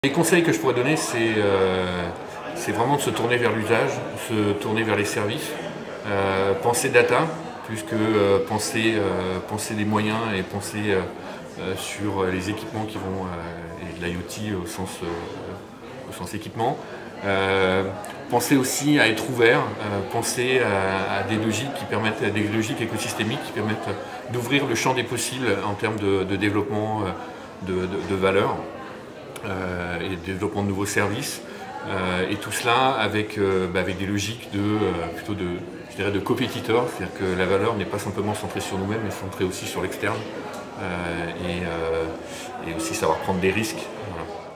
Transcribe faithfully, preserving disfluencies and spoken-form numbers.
Les conseils que je pourrais donner, c'est euh, c'est vraiment de se tourner vers l'usage, se tourner vers les services, euh, penser data, plus que euh, penser, euh, penser des moyens et penser euh, euh, sur les équipements qui vont, euh, et de l'IoT au sens, euh, au sens équipement. Euh, penser aussi à être ouvert, euh, penser à, à des logiques qui permettent, à des logiques écosystémiques qui permettent d'ouvrir le champ des possibles en termes de, de développement de, de, de valeur. Euh, et développement de nouveaux services, euh, et tout cela avec, euh, bah, avec des logiques de, euh, plutôt de, je dirais de compétiteurs, c'est-à-dire que la valeur n'est pas simplement centrée sur nous-mêmes, mais centrée aussi sur l'externe, euh, et, euh, et aussi savoir prendre des risques. Voilà.